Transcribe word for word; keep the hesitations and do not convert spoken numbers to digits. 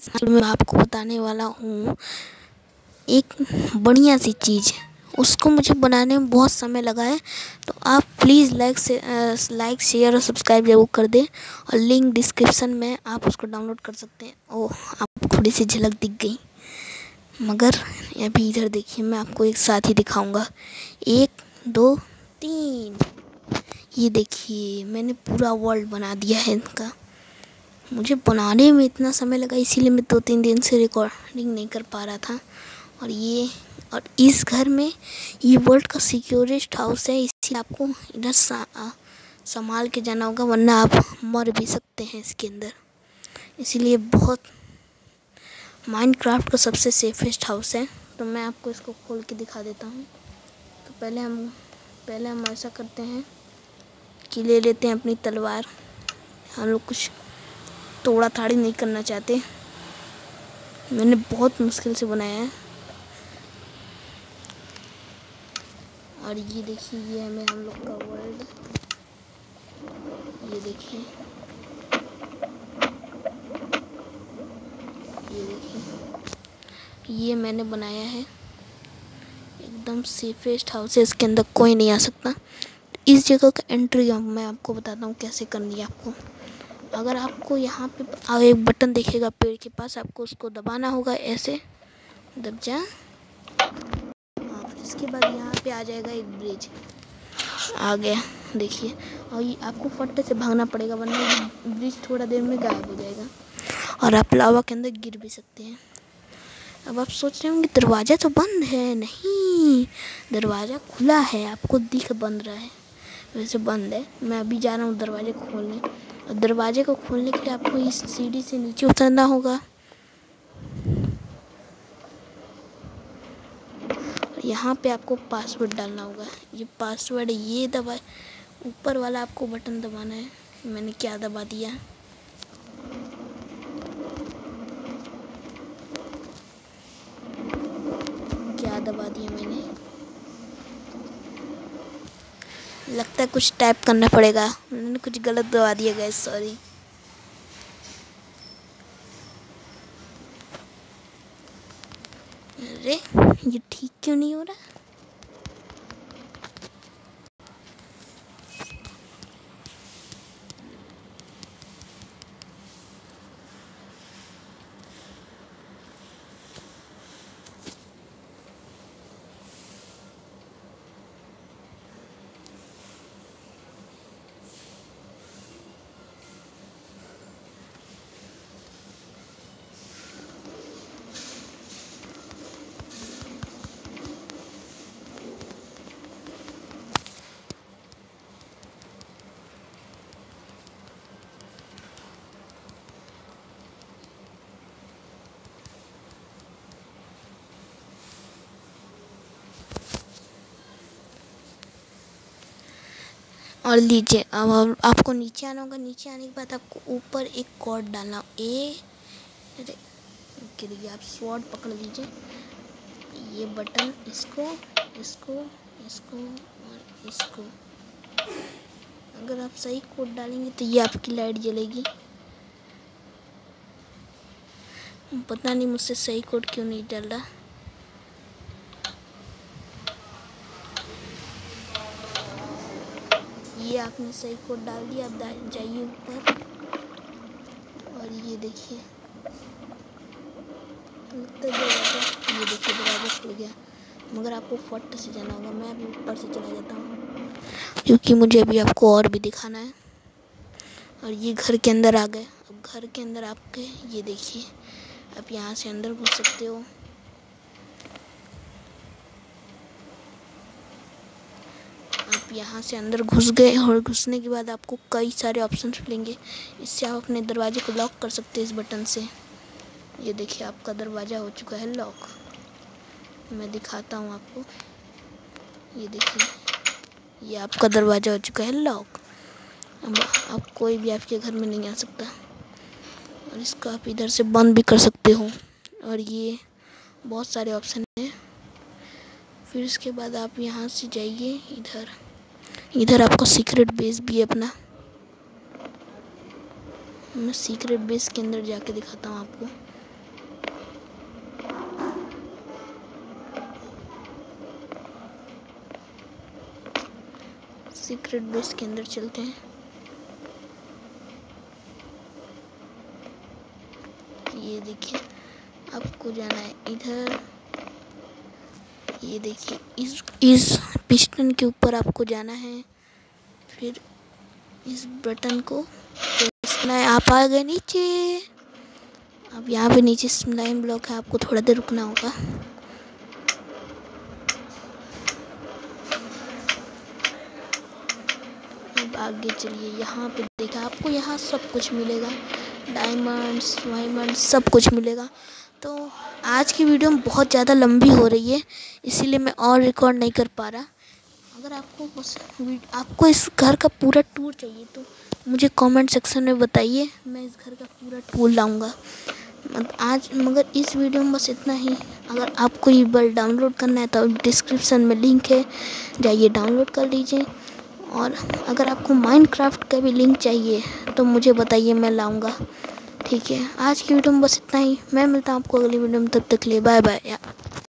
मैं आपको बताने वाला हूँ एक बढ़िया सी चीज़, उसको मुझे बनाने में बहुत समय लगा है। तो आप प्लीज़ लाइक से लाइक शेयर और सब्सक्राइब जरूर कर दें, और लिंक डिस्क्रिप्शन में आप उसको डाउनलोड कर सकते हैं। ओह, आपको थोड़ी सी झलक दिख गई, मगर अभी इधर देखिए, मैं आपको एक साथ ही दिखाऊंगा। एक दो तीन, ये देखिए मैंने पूरा वर्ल्ड बना दिया है इनका। मुझे बनाने में इतना समय लगा, इसीलिए मैं दो तीन दिन से रिकॉर्डिंग नहीं कर पा रहा था। और ये और इस घर में ये वर्ल्ड का सिक्योरेस्ट हाउस है, इसलिए आपको इधर संभाल के जाना होगा, वरना आप मर भी सकते हैं इसके अंदर। इसीलिए बहुत माइनक्राफ्ट का सबसे सेफेस्ट हाउस है। तो मैं आपको इसको खोल के दिखा देता हूँ। तो पहले हम पहले हम ऐसा करते हैं कि ले लेते हैं अपनी तलवार। हम लोग कुछ तोड़ा ताड़ी नहीं करना चाहते, मैंने बहुत मुश्किल से बनाया है। और ये देखिए, ये हमें हम लोग का वर्ल्ड, ये देखिए ये देखिए ये मैंने बनाया है। एकदम सेफेस्ट हाउस है, इसके अंदर कोई नहीं आ सकता। इस जगह का एंट्री मैं आपको बताता हूँ कैसे करनी है आपको। अगर आपको यहाँ पे एक बटन दिखेगा पेड़ के पास, आपको उसको दबाना होगा, ऐसे दब जा। हाँ, इसके बाद यहाँ पे आ जाएगा एक ब्रिज, आ गया देखिए। और ये आपको फट्टे से भागना पड़ेगा, वरना ये ब्रिज थोड़ा देर में गायब हो जाएगा और आप लावा के अंदर गिर भी सकते हैं। अब आप सोच रहे होंगे दरवाज़ा तो बंद है, नहीं, दरवाज़ा खुला है, आपको दिख बंद रहा है, वैसे बंद है। मैं अभी जा रहा हूँ दरवाजे खोलने, और दरवाजे को खोलने के लिए आपको इस सीढ़ी से नीचे उतरना होगा। यहाँ पे आपको पासवर्ड डालना होगा, ये पासवर्ड ये दबा, ऊपर वाला आपको बटन दबाना है। मैंने क्या दबा दिया, क्या दबा दिया मैंने, लगता है कुछ टाइप करना पड़ेगा, मैंने कुछ गलत दबा दिया गाइस, सॉरी। अरे ये ठीक क्यों नहीं हो रहा? और लीजिए, अब आपको नीचे आना होगा। नीचे आने के बाद आपको ऊपर एक कॉर्ड डालना, ए अरे गिर गया। आप स्वॉर्ड पकड़ लीजिए, ये बटन, इसको इसको इसको और इसको। अगर आप सही कोड डालेंगे तो ये आपकी लाइट जलेगी। पता नहीं मुझसे सही कोड क्यों नहीं डल रहा। ये आपने सही कोड डाल दिया, अब जाइए ऊपर, और ये देखिए लगता है ये देखिए दरवाजा खुल गया, मगर आपको फट से जाना होगा। मैं अभी ऊपर से चला जाता हूँ, क्योंकि मुझे अभी आपको और भी दिखाना है। और ये घर के अंदर आ गए। अब घर के अंदर आपके ये देखिए, आप यहाँ से अंदर घुस सकते हो। आप यहाँ से अंदर घुस गए, और घुसने के बाद आपको कई सारे ऑप्शंस मिलेंगे। इससे आप अपने दरवाजे को लॉक कर सकते हैं इस बटन से। ये देखिए आपका दरवाज़ा हो चुका है लॉक। मैं दिखाता हूँ आपको, ये देखिए ये आपका दरवाज़ा हो चुका है लॉक। अब अब कोई भी आपके घर में नहीं आ सकता, और इसको आप इधर से बंद भी कर सकते हो। और ये बहुत सारे ऑप्शन हैं। फिर उसके बाद आप यहाँ से जाइए इधर, इधर आपका सीक्रेट बेस भी है अपना। मैं सीक्रेट बेस के अंदर जाके दिखाता हूँ आपको। सीक्रेट बेस के अंदर चलते हैं। ये देखिए आपको जाना है इधर। ये देखिए इस इस पिस्टन के ऊपर आपको जाना है, फिर इस बटन को प्रेस करना है। आप आ गए नीचे। अब यहाँ पे नीचे स्लाइम ब्लॉक है, आपको थोड़ा देर रुकना होगा। अब आगे चलिए। यहाँ पे देखा आपको यहाँ सब कुछ मिलेगा, डायमंड्स वायमंड्स सब कुछ मिलेगा। तो आज की वीडियो में बहुत ज़्यादा लंबी हो रही है, इसीलिए मैं और रिकॉर्ड नहीं कर पा रहा। अगर आपको उस आपको इस घर का पूरा टूर चाहिए तो मुझे कमेंट सेक्शन में बताइए, मैं इस घर का पूरा टूर लाऊंगा। आज मगर इस वीडियो में बस इतना ही। अगर आपको ये वर्ल्ड डाउनलोड करना है तो डिस्क्रिप्शन में लिंक है, जाइए डाउनलोड कर लीजिए। और अगर आपको माइनक्राफ्ट का भी लिंक चाहिए तो मुझे बताइए, मैं लाऊंगा। ठीक है, आज की वीडियो में बस इतना ही। मैं मिलता हूँ आपको अगली वीडियो में, तब तक के लिए बाय बाय।